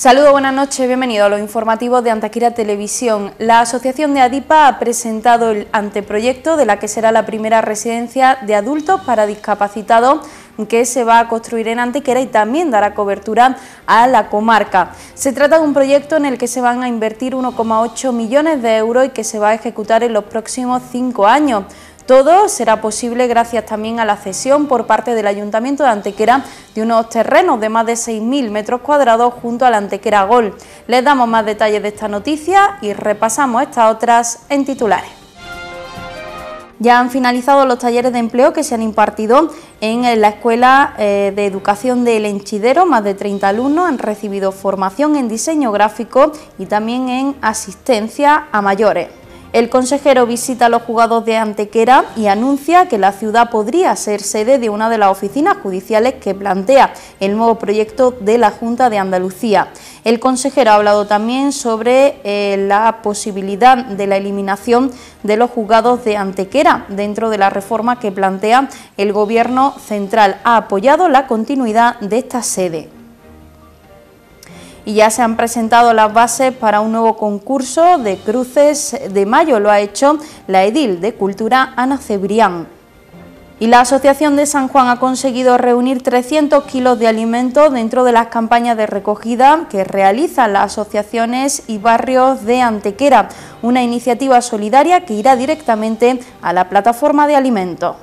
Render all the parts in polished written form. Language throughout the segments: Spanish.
Saludos, buenas noches, bienvenidos a los informativos de Antequera Televisión. La Asociación de ADIPA ha presentado el anteproyecto de la que será la primera residencia de adultos para discapacitados que se va a construir en Antequera y también dará cobertura a la comarca. Se trata de un proyecto en el que se van a invertir 1,8 millones de euros y que se va a ejecutar en los próximos 5 años. Todo será posible gracias también a la cesión por parte del Ayuntamiento de Antequera de unos terrenos de más de 6.000 metros cuadrados junto al Antequera Golf. Les damos más detalles de esta noticia y repasamos estas otras en titulares. Ya han finalizado los talleres de empleo que se han impartido en la Escuela de Educación del Enchidero. Más de 30 alumnos han recibido formación en diseño gráfico y también en asistencia a mayores. El consejero visita a los juzgados de Antequera y anuncia que la ciudad podría ser sede de una de las oficinas judiciales que plantea el nuevo proyecto de la Junta de Andalucía. El consejero ha hablado también sobre la posibilidad de la eliminación de los juzgados de Antequera dentro de la reforma que plantea el Gobierno central. Ha apoyado la continuidad de esta sede. Y ya se han presentado las bases para un nuevo concurso de cruces de mayo. Lo ha hecho la edil de Cultura, Ana Cebrián. Y la Asociación de San Juan ha conseguido reunir 300 kilos de alimentos dentro de las campañas de recogida que realizan las asociaciones y barrios de Antequera. Una iniciativa solidaria que irá directamente a la plataforma de alimentos.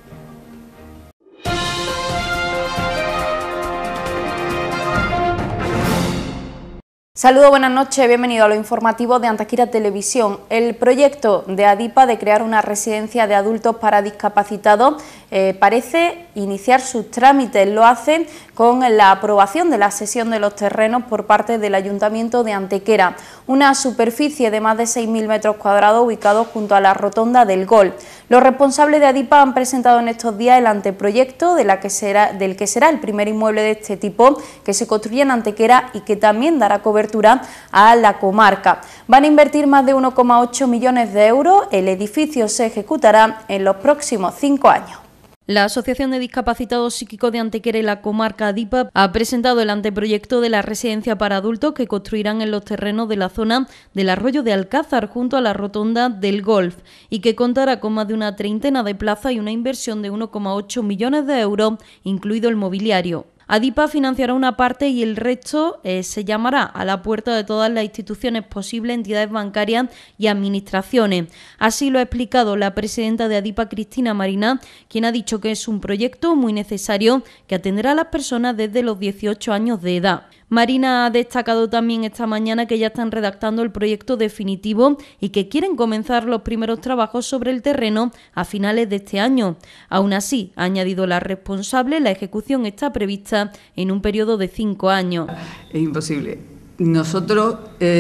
Saludos, buenas noches, bienvenido a los informativos de Antequera Televisión. El proyecto de ADIPA de crear una residencia de adultos para discapacitados parece iniciar sus trámites. Lo hacen con la aprobación de la cesión de los terrenos por parte del Ayuntamiento de Antequera. Una superficie de más de 6.000 metros cuadrados ubicados junto a la rotonda del Gol. Los responsables de ADIPA han presentado en estos días el anteproyecto del que será el primer inmueble de este tipo que se construye en Antequera y que también dará cobertura a la comarca. Van a invertir más de 1,8 millones de euros. El edificio se ejecutará en los próximos 5 años. La Asociación de Discapacitados Psíquicos de Antequera y la comarca ADIPA ha presentado el anteproyecto de la residencia para adultos que construirán en los terrenos de la zona del Arroyo de Alcázar junto a la rotonda del Golf y que contará con más de una treintena de plazas y una inversión de 1,8 millones de euros, incluido el mobiliario. ADIPA financiará una parte y el resto se llamará a la puerta de todas las instituciones posibles, entidades bancarias y administraciones. Así lo ha explicado la presidenta de ADIPA, Cristina Marina, quien ha dicho que es un proyecto muy necesario que atenderá a las personas desde los 18 años de edad. Marina ha destacado también esta mañana que ya están redactando el proyecto definitivo y que quieren comenzar los primeros trabajos sobre el terreno a finales de este año. Aún así, ha añadido la responsable, la ejecución está prevista en un periodo de 5 años. Es imposible. Nosotros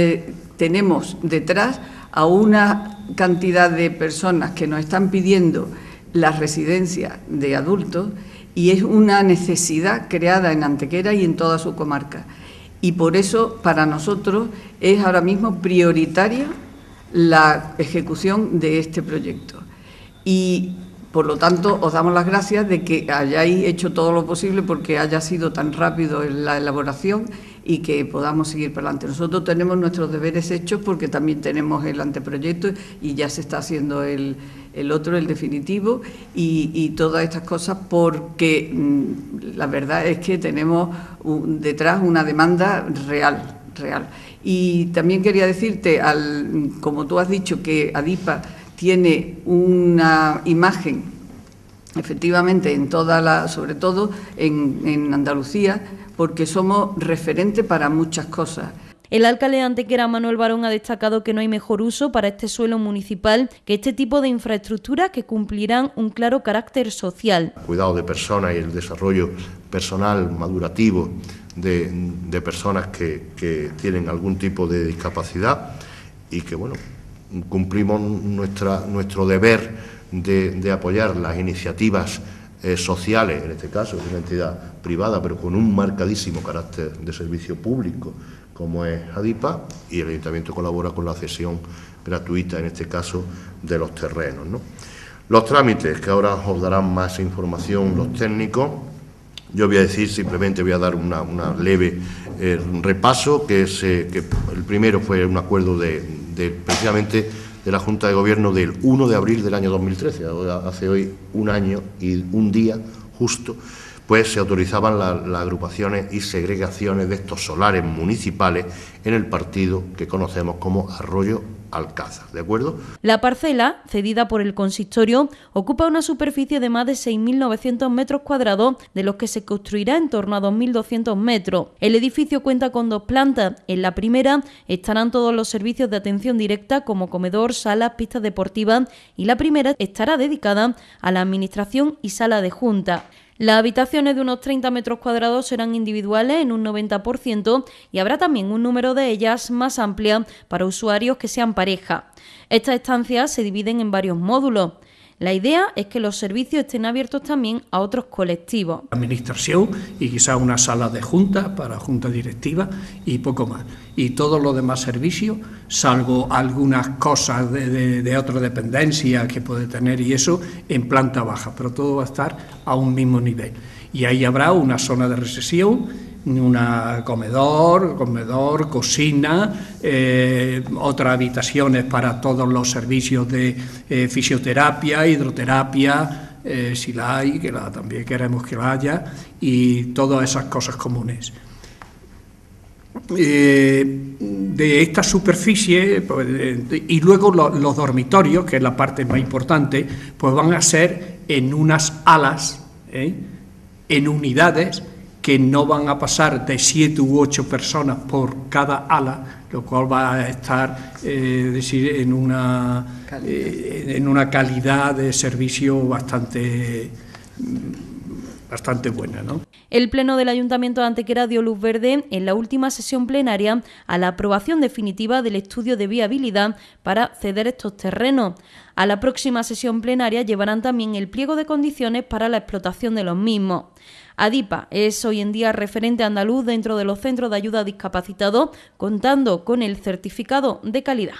tenemos detrás a una cantidad de personas que nos están pidiendo las residencias de adultos y es una necesidad creada en Antequera y en toda su comarca. Y por eso, para nosotros, es ahora mismo prioritaria la ejecución de este proyecto. Y, por lo tanto, os damos las gracias de que hayáis hecho todo lo posible porque haya sido tan rápido en la elaboración y que podamos seguir para adelante. Nosotros tenemos nuestros deberes hechos porque también tenemos el anteproyecto y ya se está haciendo el otro, el definitivo, y todas estas cosas porque la verdad es que tenemos detrás una demanda real. Y también quería decirte, como tú has dicho, que ADIPA tiene una imagen, efectivamente, sobre todo en Andalucía, porque somos referentes para muchas cosas. El alcalde de Antequera, Manuel Barón, ha destacado que no hay mejor uso para este suelo municipal que este tipo de infraestructuras que cumplirán un claro carácter social. Cuidado de personas y el desarrollo personal, madurativo de personas que tienen algún tipo de discapacidad y que, bueno, cumplimos nuestro deber de apoyar las iniciativas sociales, en este caso es una entidad privada, pero con un marcadísimo carácter de servicio público, como es ADIPA, y el Ayuntamiento colabora con la cesión gratuita, en este caso, de los terrenos, ¿no? Los trámites, que ahora os darán más información los técnicos, Yo voy a decir, simplemente voy a dar una leve repaso, que el primero fue un acuerdo precisamente de la Junta de Gobierno del 1 de abril del año 2013, hace hoy un año y un día justo, pues se autorizaban las agrupaciones y segregaciones de estos solares municipales en el partido que conocemos como Arroyo Alcázar, ¿de acuerdo? La parcela, cedida por el consistorio, ocupa una superficie de más de 6.900 metros cuadrados, de los que se construirá en torno a 2.200 metros. El edificio cuenta con 2 plantas. En la primera estarán todos los servicios de atención directa como comedor, salas, pistas deportivas, y la primera estará dedicada a la administración y sala de junta. Las habitaciones de unos 30 metros cuadrados serán individuales en un 90% y habrá también un número de ellas más amplia para usuarios que sean pareja. Estas estancias se dividen en varios módulos. La idea es que los servicios estén abiertos también a otros colectivos. Administración y quizás una sala de junta para junta directiva y poco más. Y todos los demás servicios, salvo algunas cosas de otra dependencia que puede tener y eso, en planta baja, pero todo va a estar a un mismo nivel. Y ahí habrá una zona de recepción, comedor, cocina, otras habitaciones para todos los servicios de fisioterapia, hidroterapia, si la hay, también queremos que la haya, y todas esas cosas comunes. De esta superficie, pues, y luego los dormitorios, que es la parte más importante, pues van a ser en unas alas, en unidades, que no van a pasar de 7 u 8 personas por cada ala, lo cual va a estar en una calidad de servicio bastante buena, ¿no? El Pleno del Ayuntamiento de Antequera dio luz verde en la última sesión plenaria a la aprobación definitiva del estudio de viabilidad para ceder estos terrenos. A la próxima sesión plenaria llevarán también el pliego de condiciones para la explotación de los mismos. ADIPA es hoy en día referente andaluz dentro de los centros de ayuda a discapacitados, contando con el certificado de calidad.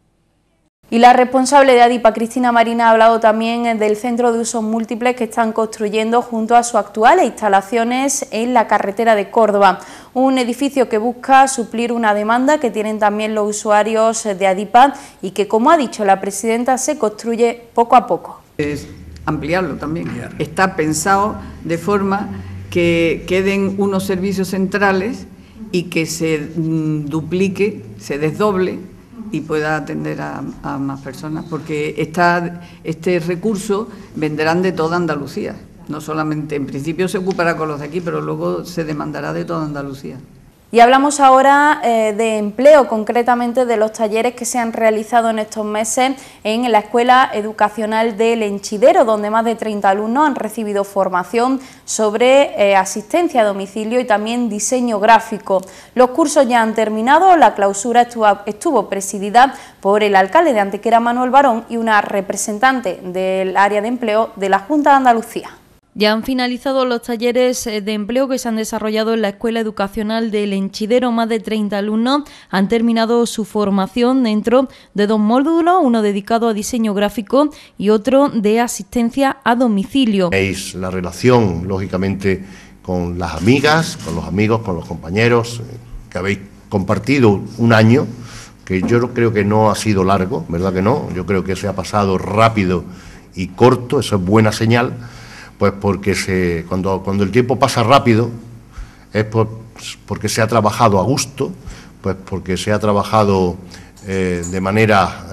Y la responsable de ADIPA, Cristina Marina, ha hablado también del centro de usos múltiples que están construyendo junto a sus actuales instalaciones en la carretera de Córdoba. Un edificio que busca suplir una demanda que tienen también los usuarios de ADIPA y que, como ha dicho la presidenta, se construye poco a poco. Es ampliarlo también. Está pensado de forma que queden unos servicios centrales y que se duplique, se desdoble y pueda atender a más personas, porque este recurso vendrán de toda Andalucía, no solamente, en principio se ocupará con los de aquí, pero luego se demandará de toda Andalucía. Y hablamos ahora de empleo, concretamente de los talleres que se han realizado en estos meses en la Escuela Educacional del Enchidero, donde más de 30 alumnos han recibido formación sobre asistencia a domicilio y también diseño gráfico. Los cursos ya han terminado, la clausura estuvo presidida por el alcalde de Antequera, Manuel Barón, y una representante del área de empleo de la Junta de Andalucía. Ya han finalizado los talleres de empleo que se han desarrollado en la Escuela Educacional del Enchidero. Más de 30 alumnos han terminado su formación dentro de 2 módulos, uno dedicado a diseño gráfico y otro de asistencia a domicilio. Veis la relación, lógicamente, con las amigas, con los amigos, con los compañeros, que habéis compartido un año, que yo creo que no ha sido largo, ¿verdad que no? Yo creo que se ha pasado rápido y corto, eso es buena señal. Pues porque cuando el tiempo pasa rápido es porque se ha trabajado a gusto, pues porque se ha trabajado de manera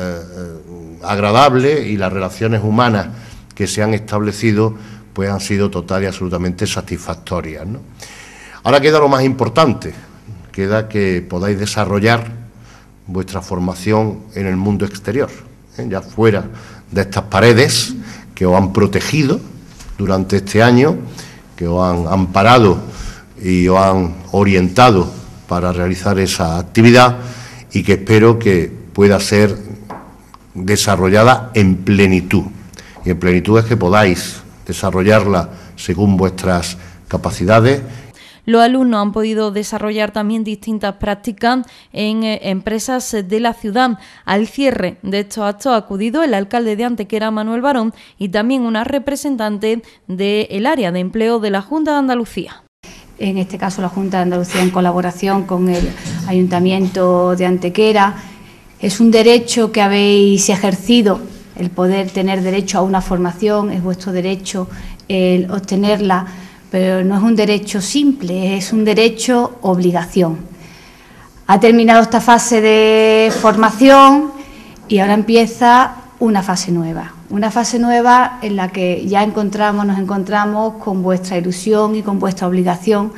agradable y las relaciones humanas que se han establecido pues han sido total y absolutamente satisfactorias, ¿no? Ahora queda lo más importante, queda que podáis desarrollar vuestra formación en el mundo exterior, ya fuera de estas paredes que os han protegido durante este año, que os han amparado y os han orientado para realizar esa actividad y que espero que pueda ser desarrollada en plenitud. Y en plenitud es que podáis desarrollarla según vuestras capacidades. Los alumnos han podido desarrollar también distintas prácticas en empresas de la ciudad. Al cierre de estos actos ha acudido el alcalde de Antequera, Manuel Barón, y también una representante del área de empleo de la Junta de Andalucía. En este caso la Junta de Andalucía, en colaboración con el Ayuntamiento de Antequera. Es un derecho que habéis ejercido, el poder tener derecho a una formación, es vuestro derecho el obtenerla, pero no es un derecho simple, es un derecho obligación. Ha terminado esta fase de formación y ahora empieza una fase nueva en la que ya nos encontramos con vuestra ilusión y con vuestra obligación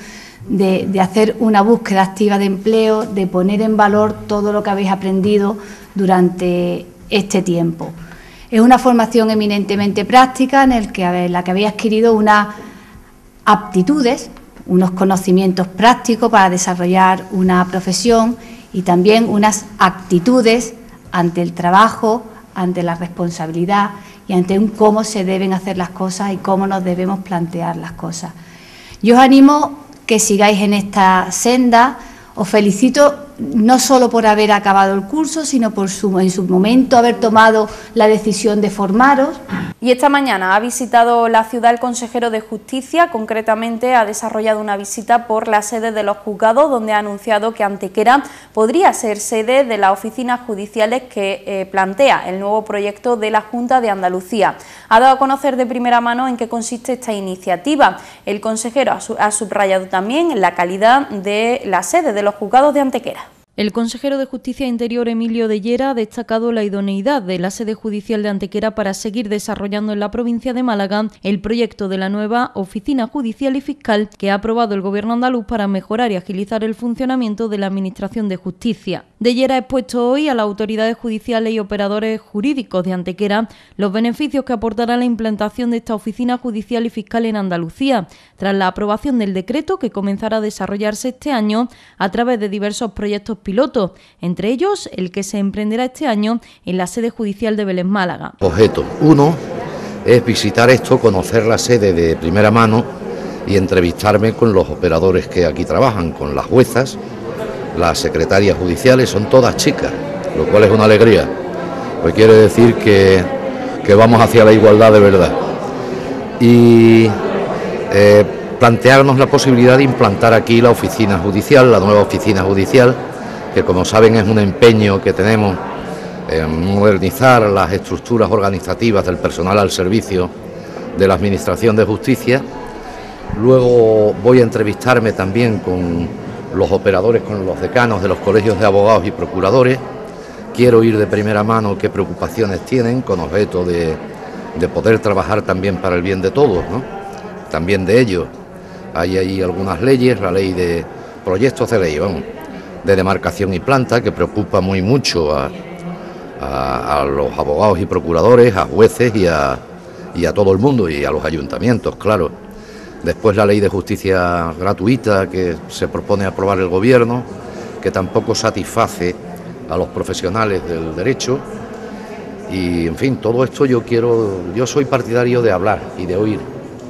de hacer una búsqueda activa de empleo, de poner en valor todo lo que habéis aprendido durante este tiempo. Es una formación eminentemente práctica en la que habéis adquirido unas aptitudes, unos conocimientos prácticos para desarrollar una profesión y también unas actitudes ante el trabajo, ante la responsabilidad y ante cómo se deben hacer las cosas y cómo nos debemos plantear las cosas. Yo os animo que sigáis en esta senda. Os felicito no solo por haber acabado el curso, sino por en su momento haber tomado la decisión de formaros. Y esta mañana ha visitado la ciudad el consejero de Justicia, concretamente ha desarrollado una visita por la sede de los juzgados, donde ha anunciado que Antequera podría ser sede de las oficinas judiciales que plantea el nuevo proyecto de la Junta de Andalucía. Ha dado a conocer de primera mano en qué consiste esta iniciativa. El consejero ha subrayado también la calidad de la sede de los juzgados de Antequera. El consejero de Justicia e Interior, Emilio de Llera, ha destacado la idoneidad de la sede judicial de Antequera para seguir desarrollando en la provincia de Málaga el proyecto de la nueva Oficina Judicial y Fiscal que ha aprobado el Gobierno andaluz para mejorar y agilizar el funcionamiento de la Administración de Justicia. De Llera ha expuesto hoy a las autoridades judiciales y operadores jurídicos de Antequera los beneficios que aportará la implantación de esta Oficina Judicial y Fiscal en Andalucía, tras la aprobación del decreto que comenzará a desarrollarse este año a través de diversos proyectos pilotos, entre ellos el que se emprenderá este año en la sede judicial de Vélez, Málaga. Objeto 1 es visitar esto, conocer la sede de primera mano y entrevistarme con los operadores que aquí trabajan, con las juezas, las secretarias judiciales, son todas chicas, lo cual es una alegría, pues quiere decir que vamos hacia la igualdad de verdad. Y plantearnos la posibilidad de implantar aquí la oficina judicial, la nueva oficina judicial, que como saben es un empeño que tenemos en modernizar las estructuras organizativas del personal al servicio de la Administración de Justicia. Luego voy a entrevistarme también con los operadores, con los decanos de los colegios de abogados y procuradores. Quiero oír de primera mano qué preocupaciones tienen, con objeto de poder trabajar también para el bien de todos, ¿no? También de ellos. Hay ahí algunas leyes, la ley de proyectos de ley, de demarcación y planta, que preocupa muy mucho a los abogados y procuradores, a jueces y a todo el mundo, y a los ayuntamientos, claro. Después la ley de justicia gratuita que se propone aprobar el Gobierno, que tampoco satisface a los profesionales del derecho. Y en fin, todo esto yo soy partidario de hablar y de oír.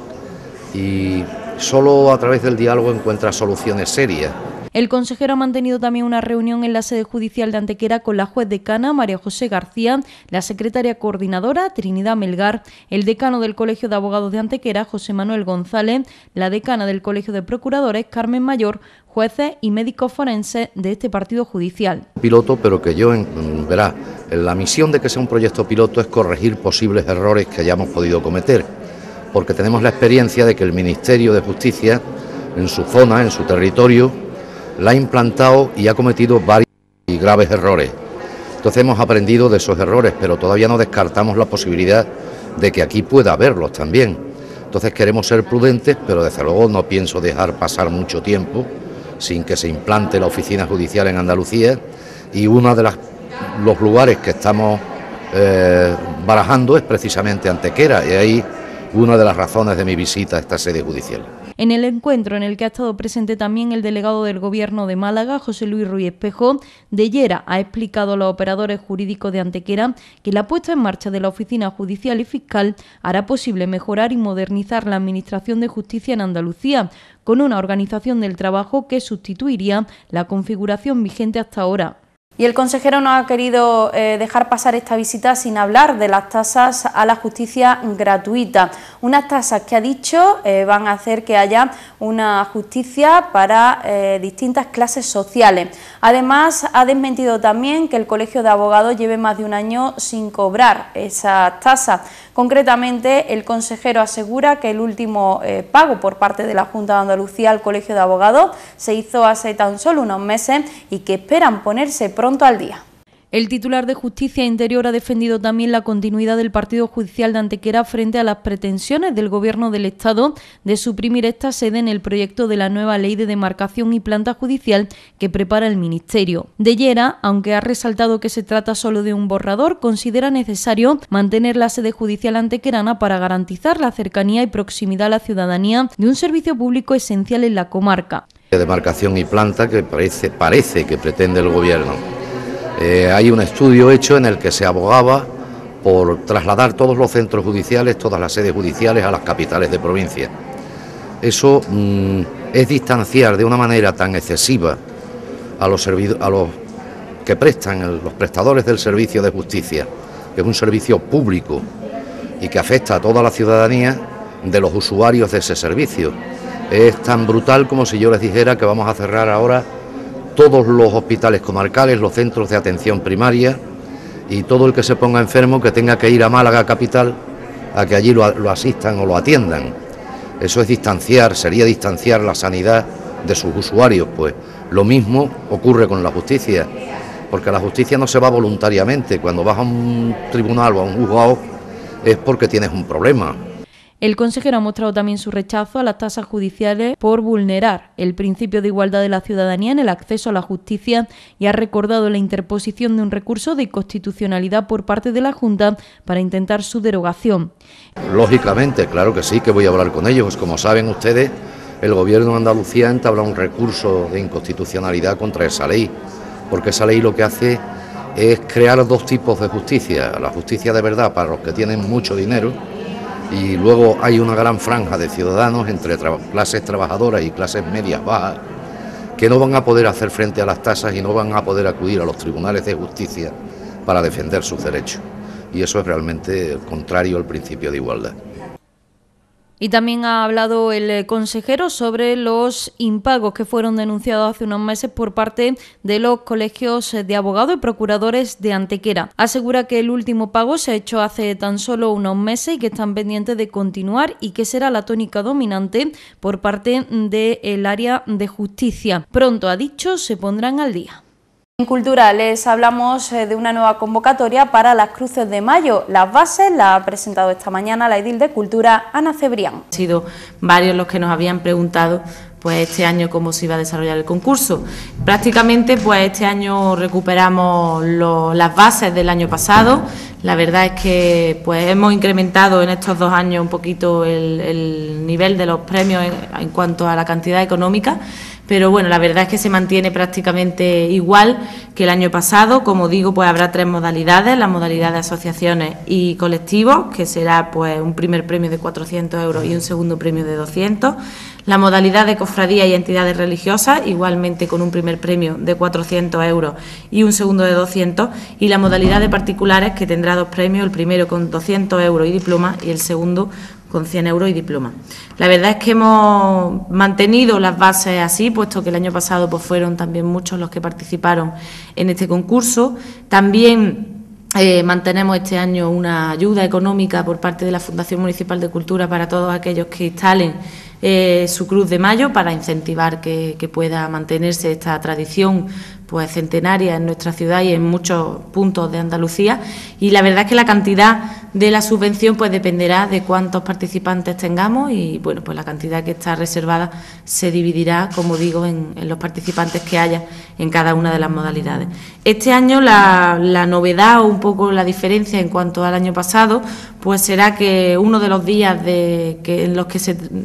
Y solo a través del diálogo encuentras soluciones serias. El consejero ha mantenido también una reunión en la sede judicial de Antequera con la juez decana María José García, la secretaria coordinadora Trinidad Melgar, el decano del Colegio de Abogados de Antequera José Manuel González, la decana del Colegio de Procuradores Carmen Mayor, jueces y médicos forenses de este partido judicial. Piloto, pero que verá, la misión de que sea un proyecto piloto es corregir posibles errores que hayamos podido cometer, porque tenemos la experiencia de que el Ministerio de Justicia, en su zona, en su territorio, la ha implantado y ha cometido varios y graves errores. Entonces hemos aprendido de esos errores, pero todavía no descartamos la posibilidad de que aquí pueda haberlos también. Entonces queremos ser prudentes, pero desde luego no pienso dejar pasar mucho tiempo sin que se implante la oficina judicial en Andalucía, y uno de los lugares que estamos barajando es precisamente Antequera, y ahí una de las razones de mi visita a esta sede judicial. En el encuentro, en el que ha estado presente también el delegado del Gobierno de Málaga, José Luis Ruiz Espejo, Dellera ha explicado a los operadores jurídicos de Antequera que la puesta en marcha de la Oficina Judicial y Fiscal hará posible mejorar y modernizar la Administración de Justicia en Andalucía, con una organización del trabajo que sustituiría la configuración vigente hasta ahora. Y el consejero no ha querido dejar pasar esta visita sin hablar de las tasas a la justicia gratuita. Unas tasas que ha dicho van a hacer que haya una justicia para distintas clases sociales. Además, ha desmentido también que el Colegio de Abogados lleve más de un año sin cobrar esas tasas. Concretamente, el consejero asegura que el último pago por parte de la Junta de Andalucía al Colegio de Abogados se hizo hace tan solo unos meses y que esperan ponerse pronto al día. El titular de Justicia e Interior ha defendido también la continuidad del partido judicial de Antequera frente a las pretensiones del Gobierno del Estado de suprimir esta sede en el proyecto de la nueva ley de demarcación y planta judicial que prepara el Ministerio. Dellera, aunque ha resaltado que se trata solo de un borrador, considera necesario mantener la sede judicial antequerana para garantizar la cercanía y proximidad a la ciudadanía de un servicio público esencial en la comarca. Demarcación y planta que parece que pretende el Gobierno. Hay un estudio hecho en el que se abogaba por trasladar todos los centros judiciales, todas las sedes judiciales a las capitales de provincia. Eso es distanciar de una manera tan excesiva a los que prestan, los prestadores del servicio de justicia, que es un servicio público y que afecta a toda la ciudadanía, de los usuarios de ese servicio. Es tan brutal como si yo les dijera que vamos a cerrar ahora todos los hospitales comarcales, los centros de atención primaria y todo el que se ponga enfermo que tenga que ir a Málaga capital a que allí lo asistan o lo atiendan. Eso es sería distanciar la sanidad de sus usuarios. Pues lo mismo ocurre con la justicia, porque la justicia no se va voluntariamente. Cuando vas a un tribunal o a un juzgado es porque tienes un problema. El consejero ha mostrado también su rechazo a las tasas judiciales por vulnerar el principio de igualdad de la ciudadanía en el acceso a la justicia y ha recordado la interposición de un recurso de inconstitucionalidad por parte de la Junta para intentar su derogación. Lógicamente, claro que sí, que voy a hablar con ellos. Como saben ustedes, el Gobierno de Andalucía entabla un recurso de inconstitucionalidad contra esa ley, porque esa ley lo que hace es crear dos tipos de justicia: la justicia de verdad para los que tienen mucho dinero, y luego hay una gran franja de ciudadanos entre clases trabajadoras y clases medias bajas que no van a poder hacer frente a las tasas y no van a poder acudir a los tribunales de justicia para defender sus derechos. Y eso es realmente contrario al principio de igualdad. Y también ha hablado el consejero sobre los impagos que fueron denunciados hace unos meses por parte de los colegios de abogados y procuradores de Antequera. Asegura que el último pago se ha hecho hace tan solo unos meses y que están pendientes de continuar y que será la tónica dominante por parte del área de justicia. Pronto, ha dicho, se pondrán al día. En Cultura les hablamos de una nueva convocatoria para las Cruces de Mayo. Las bases las ha presentado esta mañana la edil de Cultura, Ana Cebrián. Han sido varios los que nos habían preguntado pues este año cómo se iba a desarrollar el concurso. Prácticamente pues este año recuperamos las bases del año pasado. La verdad es que pues hemos incrementado en estos 2 años un poquito el nivel de los premios en cuanto a la cantidad económica. Pero bueno, la verdad es que se mantiene prácticamente igual que el año pasado. Como digo, pues habrá 3 modalidades: la modalidad de asociaciones y colectivos, que será pues un primer premio de 400 euros y un segundo premio de 200. La modalidad de cofradías y entidades religiosas, igualmente con un primer premio de 400 euros y un segundo de 200. Y la modalidad de particulares, que tendrá 2 premios, el primero con 200 euros y diploma y el segundo con 100 euros y diploma. La verdad es que hemos mantenido las bases así, puesto que el año pasado pues fueron también muchos los que participaron en este concurso. También mantenemos este año una ayuda económica por parte de la Fundación Municipal de Cultura para todos aquellos que instalen su Cruz de Mayo, para incentivar que pueda mantenerse esta tradición pues centenaria en nuestra ciudad y en muchos puntos de Andalucía, y la verdad es que la cantidad de la subvención pues dependerá de cuántos participantes tengamos y bueno, pues la cantidad que está reservada se dividirá, como digo, en los participantes que haya en cada una de las modalidades. Este año la novedad o un poco la diferencia en cuanto al año pasado pues será que uno de los días en los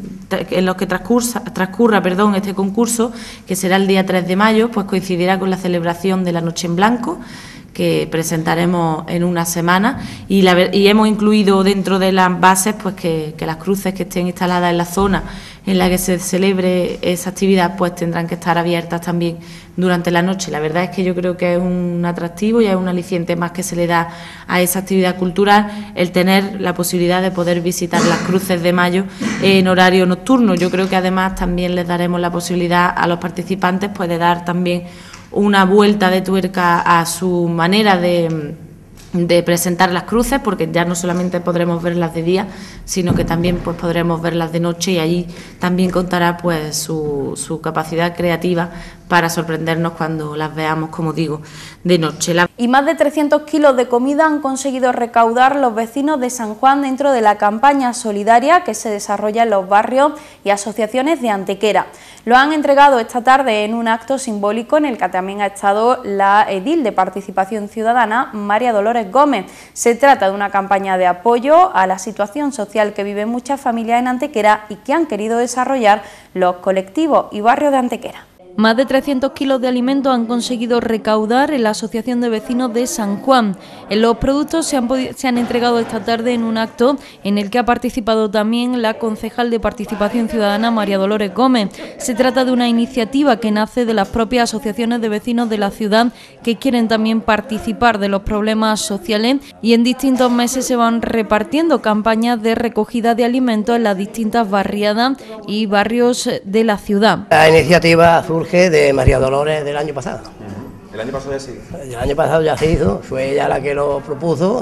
que transcurra este concurso, que será el día 3 de mayo, pues coincidirá con la celebración de la Noche en Blanco, que presentaremos en una semana, y hemos incluido dentro de las bases pues que las cruces que estén instaladas en la zona en la que se celebre esa actividad pues tendrán que estar abiertas también durante la noche. La verdad es que yo creo que es un atractivo y es un aliciente más que se le da a esa actividad cultural el tener la posibilidad de poder visitar las cruces de mayo en horario nocturno. Yo creo que además también les daremos la posibilidad a los participantes pues de dar también una vuelta de tuerca a su manera de presentar las cruces, porque ya no solamente podremos verlas de día, sino que también pues podremos verlas de noche, y allí también contará pues su capacidad creativa para sorprendernos cuando las veamos, como digo, de noche. Y más de 300 kilos de comida han conseguido recaudar los vecinos de San Juan dentro de la campaña solidaria que se desarrolla en los barrios y asociaciones de Antequera. Lo han entregado esta tarde en un acto simbólico en el que también ha estado la edil de Participación Ciudadana, María Dolores Gómez. Se trata de una campaña de apoyo a la situación social que viven muchas familias en Antequera y que han querido desarrollar los colectivos y barrios de Antequera. Más de 300 kilos de alimentos han conseguido recaudar en la Asociación de Vecinos de San Juan. Los productos se han entregado esta tarde en un acto en el que ha participado también la concejal de Participación Ciudadana, María Dolores Gómez. Se trata de una iniciativa que nace de las propias asociaciones de vecinos de la ciudad que quieren también participar de los problemas sociales, y en distintos meses se van repartiendo campañas de recogida de alimentos en las distintas barriadas y barrios de la ciudad. La iniciativa surge de María Dolores del año pasado. ¿El año pasado ya se hizo? El año pasado ya se hizo, fue ella la que lo propuso.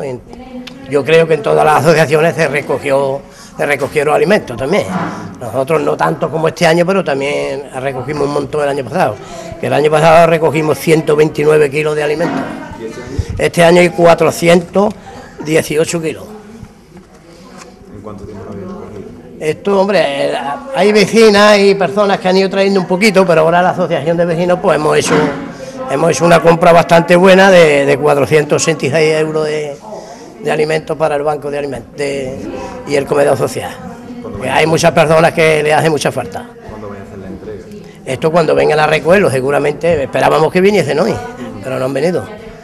Yo creo que en todas las asociaciones se recogieron alimentos también. Nosotros no tanto como este año, pero también recogimos un montón el año pasado. Que el año pasado recogimos 129 kilos de alimentos. Este año hay 418 kilos. ¿En cuánto tiempo lo habéis recogido? Esto, hombre, hay vecinas y personas que han ido trayendo un poquito, pero ahora la asociación de vecinos pues hemos hecho una compra bastante buena de 466 euros de alimentos para el banco de alimentos y el comedor social. Hay muchas personas que le hace mucha falta. ¿Cuándo vais a hacer la entrega? Esto cuando vengan a recogerlo, seguramente esperábamos que viniesen hoy, pero no han venido.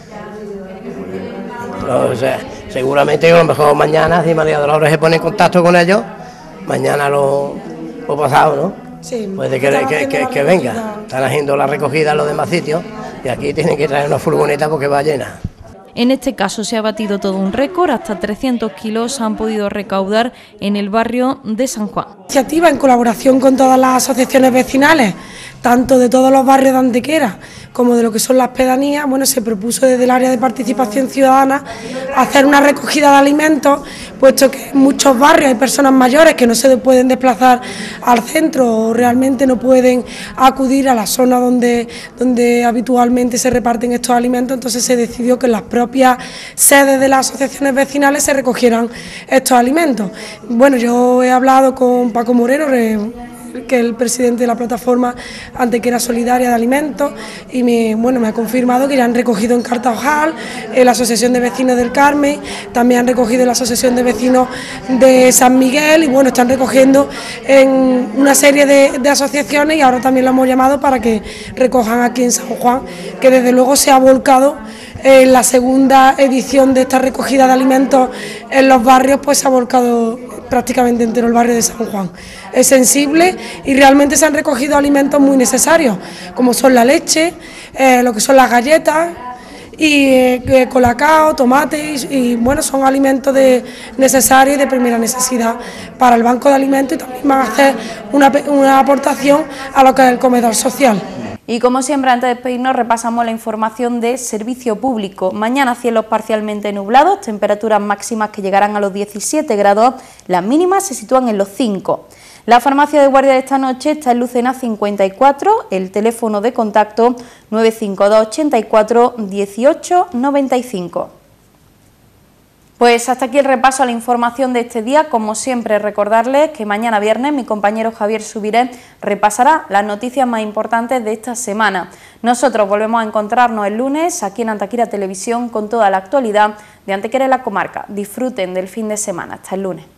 O sea, seguramente a lo mejor mañana, si María Dolores se pone en contacto con ellos, mañana lo pasado, ¿no? Sí. Puede que venga. Están haciendo la recogida en los demás sitios y aquí tienen que traer una furgoneta porque va llena. En este caso se ha batido todo un récord, hasta 300 kilos han podido recaudar en el barrio de San Juan. Iniciativa en colaboración con todas las asociaciones vecinales, tanto de todos los barrios de Antequera como de lo que son las pedanías. Bueno, se propuso desde el área de Participación Ciudadana hacer una recogida de alimentos, puesto que en muchos barrios hay personas mayores que no se pueden desplazar al centro o realmente no pueden acudir a la zona donde habitualmente se reparten estos alimentos. Entonces se decidió que en las propias sedes de las asociaciones vecinales se recogieran estos alimentos. Bueno, yo he hablado con Paco Moreno, que es el presidente de la plataforma Antequera Solidaria de Alimentos, y me ha confirmado que ya han recogido en Cartaojal, en la Asociación de Vecinos del Carmen, también han recogido en la Asociación de Vecinos de San Miguel, y bueno, están recogiendo en una serie de asociaciones, y ahora también lo hemos llamado para que recojan aquí en San Juan, que desde luego se ha volcado en la segunda edición de esta recogida de alimentos en los barrios, pues se ha volcado prácticamente entero el barrio de San Juan. Es sensible y realmente se han recogido alimentos muy necesarios, como son la leche, lo que son las galletas y colacao, tomates, y bueno, son alimentos necesarios y de primera necesidad para el banco de alimentos, y también van a hacer una aportación a lo que es el comedor social. Y como siempre, antes de despedirnos, repasamos la información de servicio público. Mañana cielos parcialmente nublados, temperaturas máximas que llegarán a los 17 grados, las mínimas se sitúan en los 5. La farmacia de guardia de esta noche está en Lucena 54, el teléfono de contacto 952 84 18 95. Pues hasta aquí el repaso a la información de este día. Como siempre, recordarles que mañana viernes mi compañero Javier Subiré repasará las noticias más importantes de esta semana. Nosotros volvemos a encontrarnos el lunes aquí en Antequera Televisión con toda la actualidad de Antequera y la comarca. Disfruten del fin de semana. Hasta el lunes.